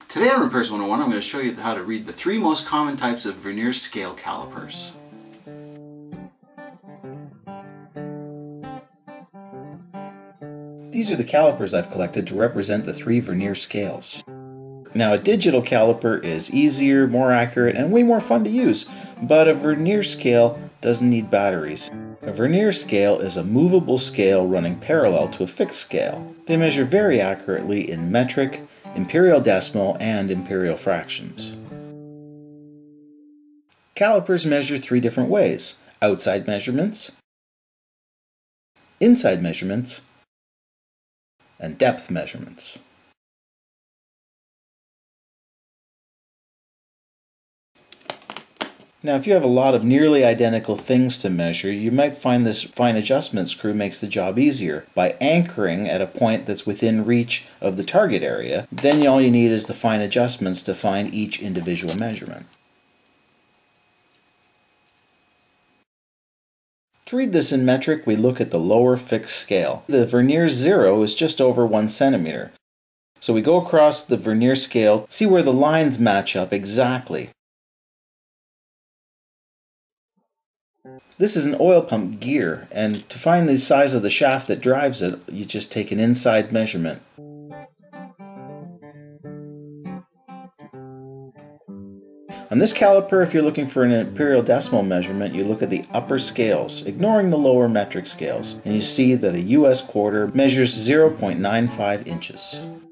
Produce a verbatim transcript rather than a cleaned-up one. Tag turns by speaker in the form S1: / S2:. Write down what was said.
S1: Today on Repairs one oh one I'm going to show you how to read the three most common types of Vernier Scale calipers.
S2: These are the calipers I've collected to represent the three Vernier scales. Now, a digital caliper is easier, more accurate, and way more fun to use, but a Vernier scale doesn't need batteries. A Vernier scale is a movable scale running parallel to a fixed scale. They measure very accurately in metric, imperial decimal, and imperial fractions. Calipers measure three different ways: outside measurements, inside measurements, and depth measurements. Now, if you have a lot of nearly identical things to measure, you might find this fine adjustment screw makes the job easier. By anchoring at a point that's within reach of the target area, then all you need is the fine adjustments to find each individual measurement. To read this in metric, we look at the lower fixed scale. The Vernier zero is just over one centimeter. So we go across the Vernier scale, see where the lines match up exactly. This is an oil pump gear, and to find the size of the shaft that drives it, you just take an inside measurement. On this caliper, if you're looking for an imperial decimal measurement, you look at the upper scales, ignoring the lower metric scales, and you see that a U S quarter measures zero point nine five inches.